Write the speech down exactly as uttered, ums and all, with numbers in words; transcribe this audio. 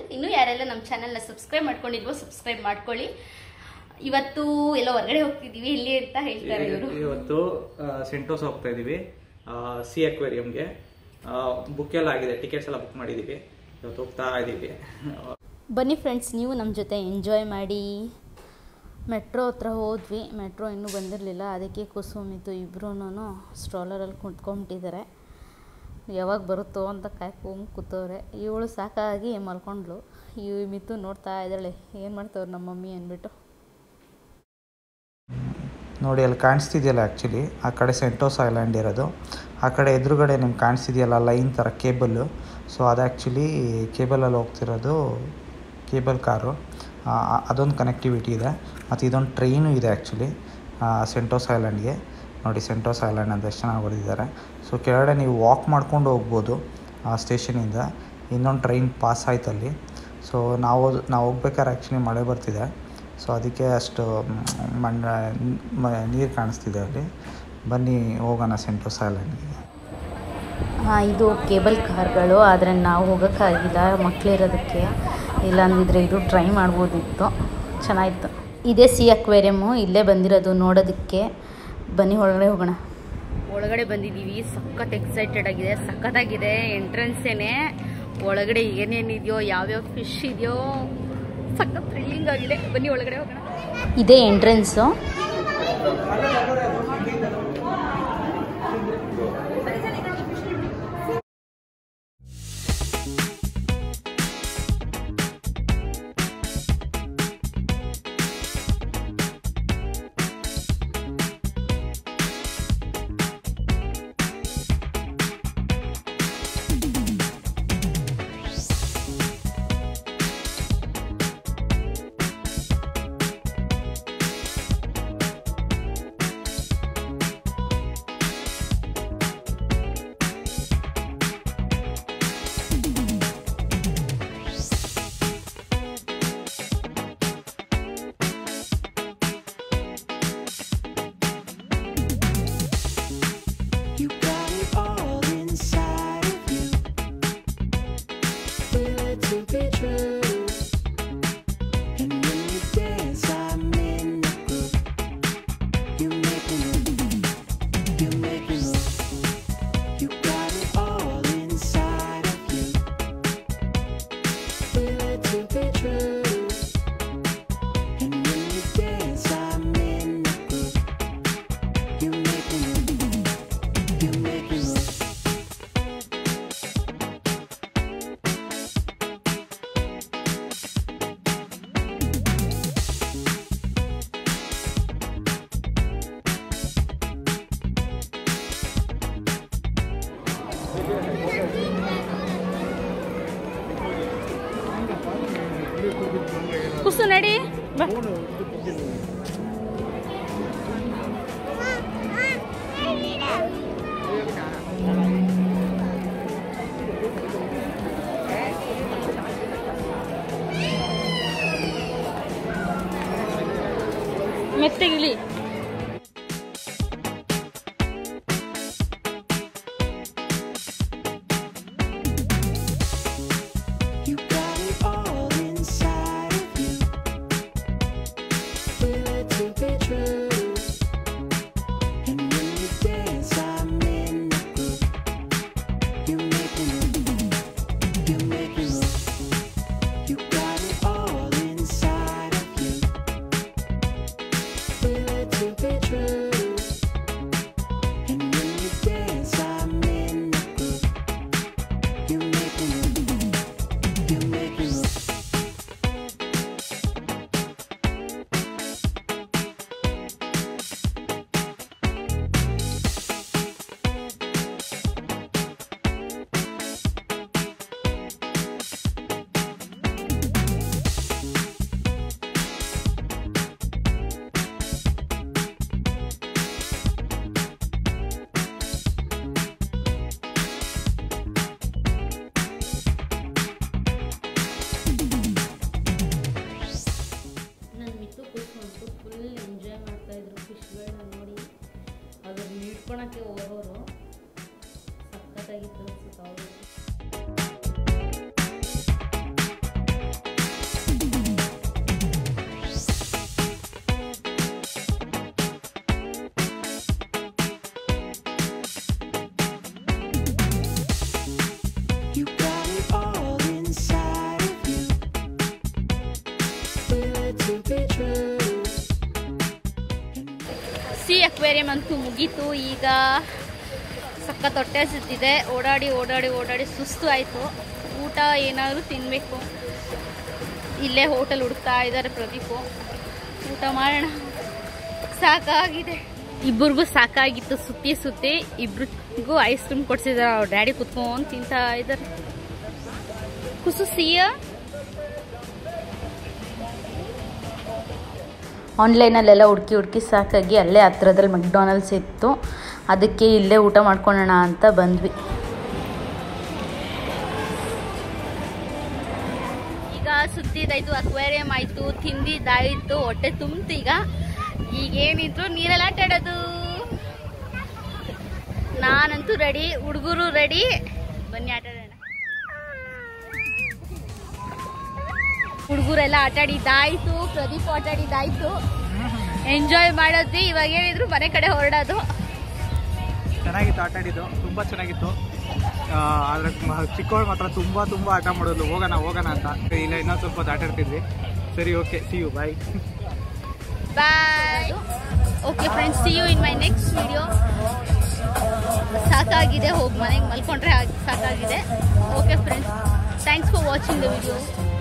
ಇನ್ನೂ ಯಾರೆಲ್ಲ ನಮ್ಮ ಚಾನಲ್ನ ಸಬ್ಸ್ಕ್ರೈಬ್ ಮಾಡ್ಕೊಂಡಿಲ್ವೋ ಸಬ್ಸ್ಕ್ರೈಬ್ ಮಾಡ್ಕೊಳ್ಳಿ. ಇವತ್ತು ಎಲ್ಲ ಹೊರಗಡೆ ಹೋಗ್ತಿದೀವಿ, ಎಲ್ಲಿ ಅಂತ ಹೇಳ್ತಾರೆ ಇವರು. ಇವತ್ತು ಸೆಂಟೋಸ್ ಹೋಗ್ತಾ ಇದೀವಿ, ಸಿ ಅಕ್ವೇರಿಯಂಗೆ. ಬುಕ್ ಎಲ್ಲ ಆಗಿದೆ, ಟಿಕೆಟ್ಸ್ ಎಲ್ಲ ಬುಕ್ ಮಾಡಿದೀವಿ, ಇವತ್ತು ಹೋಗ್ತಾ ಇದೀವಿ. ಬನ್ನಿ ಫ್ರೆಂಡ್ಸ್, ನೀವು ನಮ್ಮ ಜೊತೆ ಎಂಜಾಯ್ ಮಾಡಿ. ಮೆಟ್ರೋ ಹತ್ರ ಹೋದ್ವಿ, ಮೆಟ್ರೋ ಇನ್ನೂ ಬಂದಿರಲಿಲ್ಲ, ಅದಕ್ಕೆ ಕುಸುಮಿತು ಇಬ್ಬರೂ ಸ್ಟ್ರಾಲರಲ್ಲಿ ಕುಂತ್ಕೊಂಬಿಟ್ಟಿದ್ದಾರೆ. ಯಾವಾಗ ಬರುತ್ತೋ ಅಂತ ಕಾಯ್ಕೊಂಡು ಕೂತವ್ರೆ. ಇವಳು ಸಾಕಾಗಿ ಮಲ್ಕೊಂಡ್ಳು, ಇವ್ ಮಿತು ನೋಡ್ತಾ ಇದ್ದಾಳೆ ಏನು ಮಾಡ್ತವ್ರು ನಮ್ಮ ಮಮ್ಮಿ ಅಂದ್ಬಿಟ್ಟು. ನೋಡಿ ಅಲ್ಲಿ ಕಾಣಿಸ್ತಿದೆಯಲ್ಲ, ಆ್ಯಕ್ಚುಲಿ ಆ ಕಡೆ ಸೆಂಟೋಸ್ ಐಲ್ಯಾಂಡ್ ಇರೋದು. ಆ ಕಡೆ ಎದುರುಗಡೆ ನಿಮ್ಗೆ ಕಾಣಿಸ್ತಿದೆಯಲ್ಲ ಲೈನ್ ಥರ ಕೇಬಲ್ಲು, ಸೊ ಅದು ಆ್ಯಕ್ಚುಲಿ ಕೇಬಲಲ್ಲಿ ಹೋಗ್ತಿರೋದು ಕೇಬಲ್ ಕಾರು. ಅದೊಂದು ಕನೆಕ್ಟಿವಿಟಿ ಇದೆ. ಮತ್ತು ಇದೊಂದು ಟ್ರೈನು ಇದೆ ಆ್ಯಕ್ಚುಲಿ ಸೆಂಟೋಸ್ ಐಲ್ಯಾಂಡ್ಗೆ. ನೋಡಿ ಸೆಂಟೋಸ್ ಐಲ್ಯಾಂಡ್ ಅಂತ ಎಷ್ಟು ಚೆನ್ನಾಗಿ ಬರೆದಿದ್ದಾರೆ. ಸೊ ಕೆಳಗಡೆ ನೀವು ವಾಕ್ ಮಾಡ್ಕೊಂಡು ಹೋಗ್ಬೋದು ಆ ಸ್ಟೇಷನಿಂದ. ಇನ್ನೊಂದು ಟ್ರೈನ್ ಪಾಸ್ ಆಯ್ತು ಅಲ್ಲಿ. ಸೊ ನಾವು ನಾವು ಹೋಗ್ಬೇಕಾದ್ರೆ ಆ್ಯಕ್ಚುಲಿ ಮಳೆ ಬರ್ತಿದೆ, ಸೊ ಅದಕ್ಕೆ ಅಷ್ಟು ಮಣ್ಣು ನೀರು ಕಾಣಿಸ್ತಿದೆ ಅಲ್ಲಿ. ಬನ್ನಿ ಹೋಗೋಣ ಸೆಂಟೋಸ್ ಐಲ್ಯಾಂಡ್ಗೆ. ಹಾಂ, ಇದು ಕೇಬಲ್ ಕಾರ್ಗಳು, ಆದರೆ ನಾವು ಹೋಗೋಕ್ಕಾಗಿಲ್ಲ ಮಕ್ಕಳಿರೋದಕ್ಕೆ. ಇಲ್ಲಾಂದಿದ್ರೆ ಇದು ಟ್ರೈ ಮಾಡ್ಬೋದಿತ್ತು, ಚೆನ್ನಾಗಿತ್ತು. ಇದೇ ಸಿ ಅಕ್ವೇರಿಯಮ್ಮು, ಇಲ್ಲೇ ಬಂದಿರೋದು ನೋಡೋದಕ್ಕೆ. ಬನ್ನಿ ಒಳಗಡೆ ಹೋಗೋಣ. ಒಳಗಡೆ ಬಂದಿದ್ದೀವಿ, ಸಖತ್ ಎಕ್ಸೈಟೆಡ್ ಆಗಿದೆ, ಸಖತ್ತಾಗಿದೆ. ಎಂಟ್ರೆನ್ಸೇನೆ ಒಳಗಡೆ ಏನೇನಿದೆಯೋ, ಯಾವ್ಯಾವ ಫಿಶ್ ಇದೆಯೋ, ಸಖತ್ ಥ್ರಿಲ್ಲಿಂಗ್ ಆಗಿದೆ. ಬನ್ನಿ ಒಳಗಡೆ ಹೋಗೋಣ. ಇದೇ ಎಂಟ್ರೆನ್ಸು. ಕುಸು ನಡಿ ಬಾ. ಮೆತ್ತಗಿಳಿ. ಅಕ್ವೇರಿಯಂ ಅಂತೂ ಮುಗೀತು. ಈಗ ಸಖತ್ ಹೊಟ್ಟೆ ಹಸಿತಿದೆ. ಓಡಾಡಿ ಓಡಾಡಿ ಓಡಾಡಿ ಸುಸ್ತು ಆಯಿತು. ಊಟ ಏನಾದರೂ ತಿನ್ನಬೇಕು. ಇಲ್ಲೇ ಹೋಟೆಲ್ ಹುಡುಕ್ತಾ ಇದ್ದಾರೆ ಪ್ರದೀಪು. ಊಟ ಮಾಡೋಣ. ಸಾಕಾಗಿದೆ. ಇಬ್ಬರಿಗೂ ಸಾಕಾಗಿತ್ತು ಸುತ್ತಿ ಸುತ್ತಿ. ಇಬ್ರಿಗೂ ಐಸ್ ಕ್ರೀಮ್ ಕೊಡ್ಸಿದಾರೆ. ಅವ್ರ ಡ್ಯಾಡಿ ಕುತ್ಕೊಂಡು ತಿಂತಾ ಇದ್ದಾರೆ. ಕುಸು ಸಿಯ ಆನ್ಲೈನಲ್ಲೆಲ್ಲ ಹುಡುಕಿ ಹುಡುಕಿ ಸಾಕಾಗಿ ಅಲ್ಲೇ ಹತ್ರದಲ್ಲಿ ಮೆಕ್ಡೊನಾಲ್ಡ್ಸ್ ಇತ್ತು. ಅದಕ್ಕೆ ಇಲ್ಲೇ ಊಟ ಮಾಡ್ಕೊಳ್ಳೋಣ ಅಂತ ಬಂದ್ವಿ. ಈಗ ಸುತ್ತಿದಾಯ್ತು, ಅಕ್ವೇರಿಯಂ ಆಯಿತು, ತಿಂದಿದ್ದಾಯಿತು, ಹೊಟ್ಟೆ ತುಂಬಿತು. ಈಗ ಈಗೇನಿದ್ರು ನೀರೆಲ್ಲ ಆಟ ಆಡೋದು. ನಾನಂತೂ ರೆಡಿ, ಹುಡುಗರು ರೆಡಿ. ಬನ್ನಿ ಆಟ ಆಡೋಣ. ಹುಡುಗರೆಲ್ಲ ಆಟ ಆಡಿದ್ದಾಯ್ತು, ಪ್ರದೀಪ್ ಆಟ ಆಡಿದ್ದಾಯ್ತು, ಎಂಜಾಯ್ ಮಾಡೋದು. ಇವಾಗ ಏನಿದ್ರು ಮನೆ ಕಡೆ ಹೊರಡೋದು. ಚೆನ್ನಾಗಿತ್ತು, ಆಟ ಆಡಿದ್ದು ತುಂಬ ಚೆನ್ನಾಗಿತ್ತು. ಆದರೆ ಚಿಕ್ಕವಳು ಮಾತ್ರ ತುಂಬ ತುಂಬ ಆಟ ಮಾಡೋದು. ಹೋಗೋಣ ಹೋಗೋಣ ಅಂತ. ಇಲ್ಲ ಇನ್ನೊಂದು ಸ್ವಲ್ಪ ಆಟ ಆಡ್ತಿದ್ವಿ. ಸರಿ, okay, see you, bye bye. Okay friends, see you in my next video. ಸಾಕಾಗಿದೆ, ಹೋಗಿ ಮನೆಗೆ ಮಲ್ಕೊಂಡ್ರೆ ಸಾಕಾಗಿದೆ. Okay friends, thanks for watching the video.